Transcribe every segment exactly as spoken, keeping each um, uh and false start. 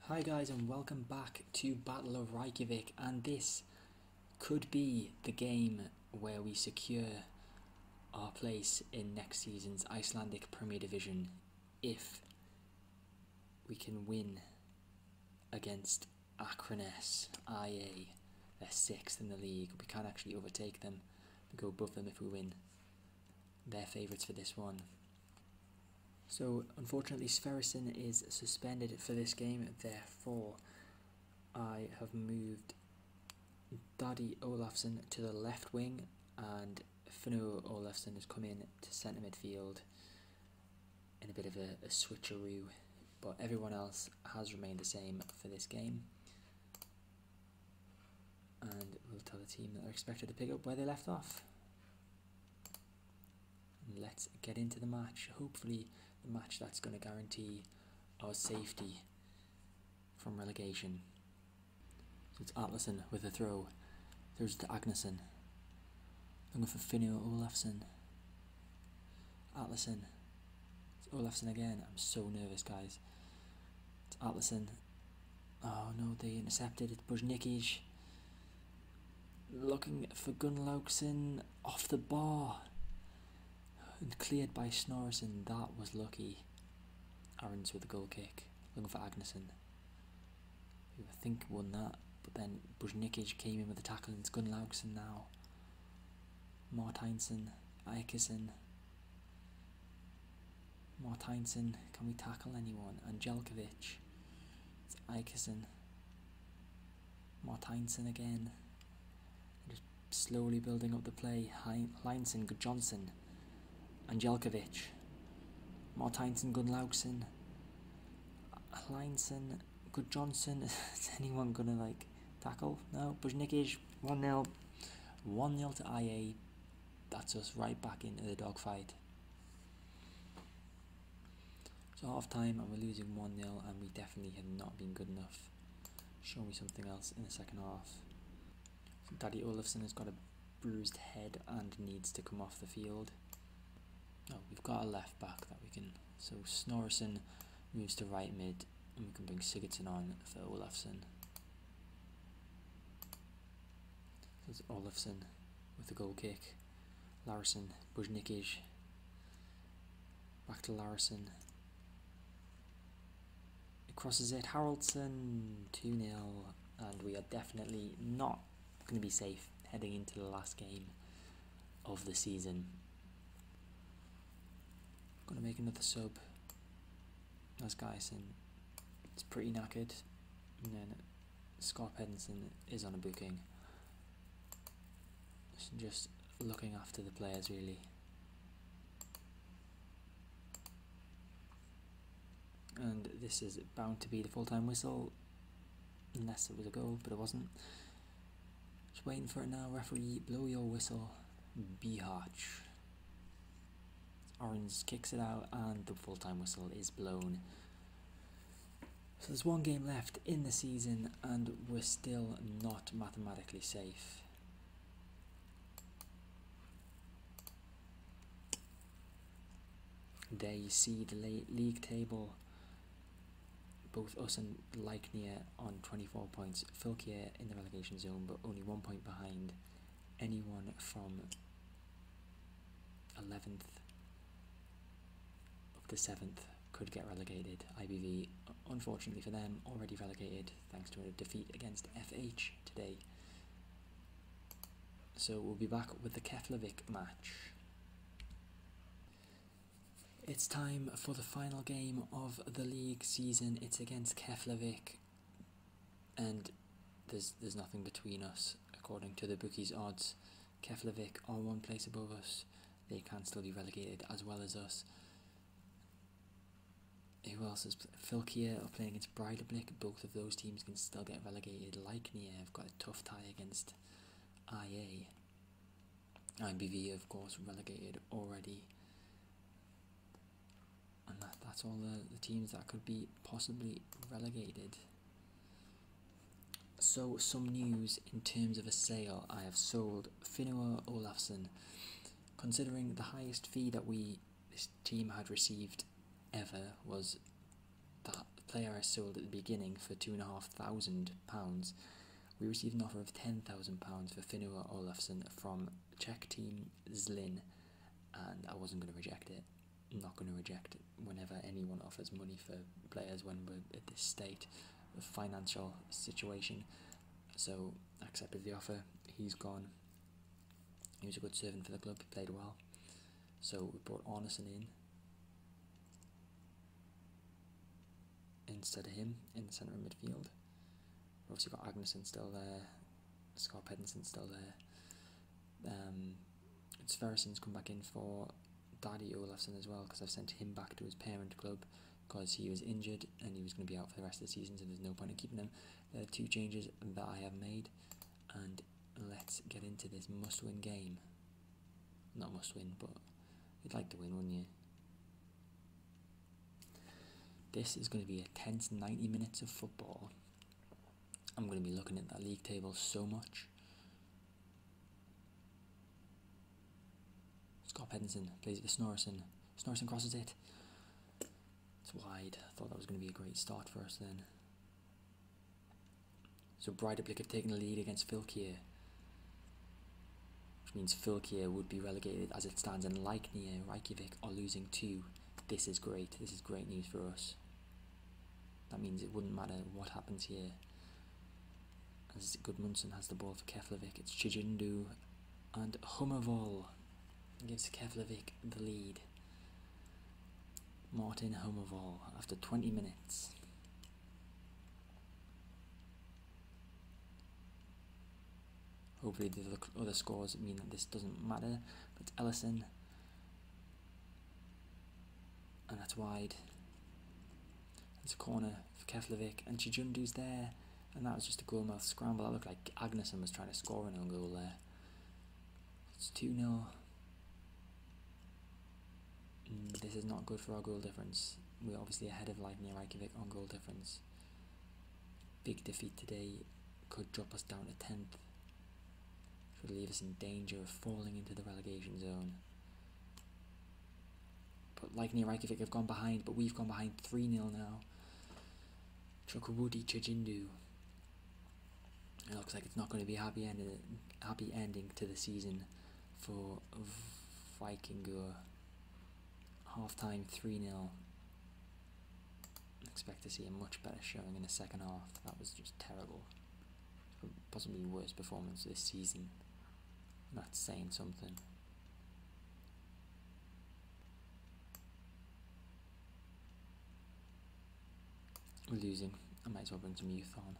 Hi guys, and welcome back to Battle of Reykjavik, and this could be the game where we secure our place in next season's Icelandic Premier Division if we can win against Akranes I A. They're sixth in the league. We can't actually overtake them. We go above them if we win. They're favourites for this one. So unfortunately Sverrisson is suspended for this game, therefore I have moved Daddy Olafsson to the left wing and Finnur Olafsson has come in to centre midfield in a bit of a, a switcheroo, but everyone else has remained the same for this game. And we'll tell the team that they're expected to pick up where they left off. And let's get into the match. Hopefully the match that's going to guarantee our safety from relegation. So it's Atlason with a throw. There's to Agnason. Looking for Finnur Olafsson. Atlason. It's Olafsson again. I'm so nervous, guys. It's Atlason. Oh no, they intercepted. It's Buznikic. Looking for Gunnlaugsson off the bar. And cleared by Snorrisson. That was lucky. Aarons with a goal kick. Looking for Agnason, who I think won that. But then Buznikic came in with the tackle and it's Gunnlaugsson now. Martinsson. Eikersson. Martinsson. Can we tackle anyone? Angelkovic. It's Eikersson. Martinsson again. Just slowly building up the play. Heinsohn, Gudjonsson. Angelkovic. Martinsson, Gunnlaugsson. Heinsohn, Gudjonsson. Is anyone gonna like tackle? No. Buznikic, one nil. one nil to I A. That's us right back into the dogfight. So half time and we're losing one nil, and we definitely have not been good enough. Show me something else in the second half. So Daddy Olafsson has got a bruised head and needs to come off the field. Oh, we've got a left back that we can. So Snorrisson moves to right mid, and we can bring Sigurdsson on for Olafsson. So it's Olafsson with the goal kick. Larsson, Buznikic. Back to Larsson. It crosses it. Haraldsson, two nil, and we are definitely not going to be safe heading into the last game of the season. Gonna make another sub. That's Geisen. It's pretty knackered. And then Scott Henderson is on a booking. Just looking after the players really. And this is bound to be the full-time whistle. Unless it was a goal, but it wasn't. Just waiting for it now. Referee, blow your whistle. Bihach. Orange kicks it out and the full-time whistle is blown. So there's one game left in the season and we're still not mathematically safe. There you see the league table. Both us and Leiknir on twenty-four points. Fylkir in the relegation zone, but only one point behind anyone from eleventh. The seventh could get relegated. I B V, unfortunately for them, already relegated thanks to a defeat against F H today. So we'll be back with the Keflavik match. It's time for the final game of the league season. It's against Keflavik, and there's there's nothing between us according to the bookies' odds. Keflavik are one place above us. They can still be relegated as well as us. Who else is Fylkir are playing against Breidablik? Both of those teams can still get relegated. Leiknir have got a tough tie against I A. I B V of course relegated already. And that, that's all the, the teams that could be possibly relegated. So some news in terms of a sale. I have sold Finnur Olafsson. Considering the highest fee that we this team had received ever was that player I sold at the beginning for two and a half thousand pounds, we received an offer of ten thousand pounds for Finnur Olafsson from Czech team Zlin, and I wasn't going to reject it. I'm not going to reject it whenever anyone offers money for players when we're at this state of financial situation. So I accepted the offer. He's gone. He was a good servant for the club. He played well. So we brought Arnason in instead of him in the centre of midfield. We've obviously got Agnesson still there, Scott Pedersen still there. Um, Sverrison's come back in for Daddy Olafsson as well, because I've sent him back to his parent club because he was injured and he was going to be out for the rest of the season, so there's no point in keeping him. There are two changes that I have made, and let's get into this must-win game. Not must-win, but you'd like to win, wouldn't you? This is going to be a tense ninety minutes of football. I'm going to be looking at that league table so much. Scott Pedersen plays it to Snorrison. Snorrison crosses it. It's wide. I thought that was going to be a great start for us then. So Breidablik have taken the lead against Fylkir, which means Fylkir would be relegated as it stands, and Leiknir, Reykjavik are losing too. This is great. This is great news for us. That means it wouldn't matter what happens here. As Gudmundsson has the ball for Keflavik, it's Chijindu and Hummervoll gives Keflavik the lead. Martin Hummervoll after twenty minutes. Hopefully the other scores mean that this doesn't matter, but it's Ellison, and that's wide. It's a corner for Keflavik, and Chijundu's there, and that was just a goalmouth scramble. That looked like Agnesson was trying to score an own goal there. It's two nil. Mm, this is not good for our goal difference. We're obviously ahead of Leiknir Reykjavik on goal difference. Big defeat today could drop us down to tenth. Should leave us in danger of falling into the relegation zone. But Leiknir Reykjavik have gone behind, but we've gone behind three nil now. Chukwudi Chijindu. It looks like it's not going to be a happy, end happy ending to the season for Vikingur. Half time three nil. Expect to see a much better showing in the second half. That was just terrible. Possibly worst performance this season. That's saying something. We're losing. I might as well bring some youth on.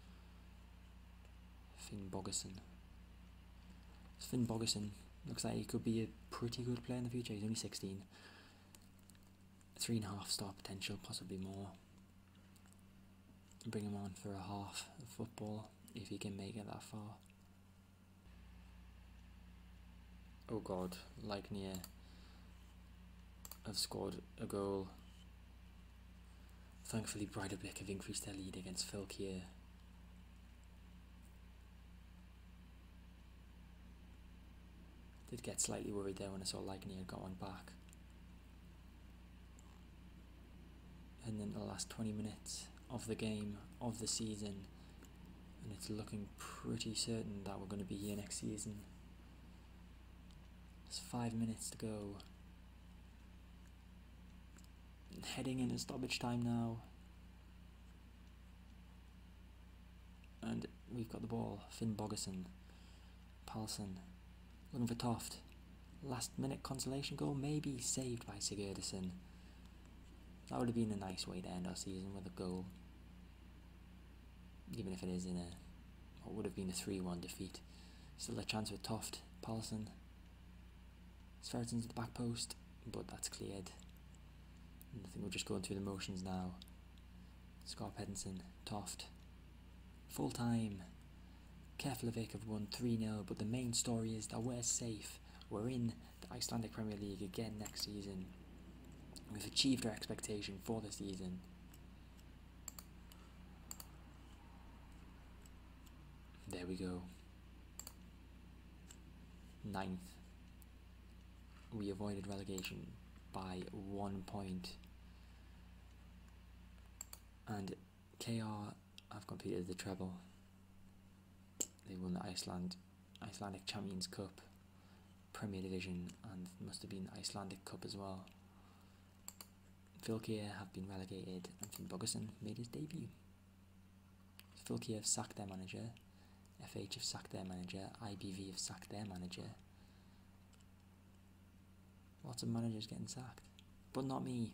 Finn Bogerson. Finn Bogerson looks like he could be a pretty good player in the future. He's only sixteen. Three and a half star potential, possibly more. Bring him on for a half of football if he can make it that far. Oh god, Leiknir have scored a goal. Thankfully Breidablik have increased their lead against Fylkir. Did get slightly worried there when I saw Leiknir had got one back. And then the last twenty minutes of the game, of the season, and it's looking pretty certain that we're going to be here next season. There's five minutes to go. Heading into stoppage time now. And we've got the ball. Finn Bogerson. Palsson. Looking for Toft. Last minute consolation goal, maybe saved by Sigurdsson. That would have been a nice way to end our season, with a goal. Even if it is in a what would have been a three one defeat. Still a chance with Toft. Palsson. Sverrison's at the back post, but that's cleared. And I think we're just going through the motions now. Scott Pedersen, Toft. Full time. Keflavik have won three nil, but the main story is that we're safe. We're in the Icelandic Premier League again next season. We've achieved our expectation for the season. There we go. Ninth. We avoided relegation by one point. And K R have completed the treble. They won the Iceland Icelandic Champions Cup, Premier Division, and must have been Icelandic Cup as well. Fylkir have been relegated, and Finn Bogason made his debut. Fylkir have sacked their manager, F H have sacked their manager, I B V have sacked their manager. Lots of managers getting sacked, but not me.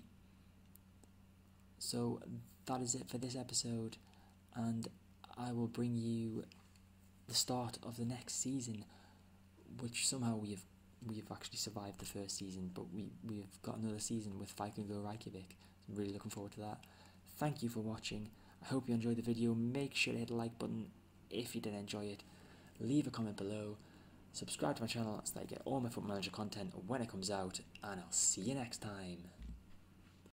So that is it for this episode, and I will bring you the start of the next season, which somehow we have we have actually survived the first season, but we we've got another season with Vikingur Reykjavik. I'm really looking forward to that. Thank you for watching. I hope you enjoyed the video. Make sure to hit the like button if you did enjoy it. Leave a comment below. Subscribe to my channel so that you get all my Football Manager content when it comes out, and I'll see you next time.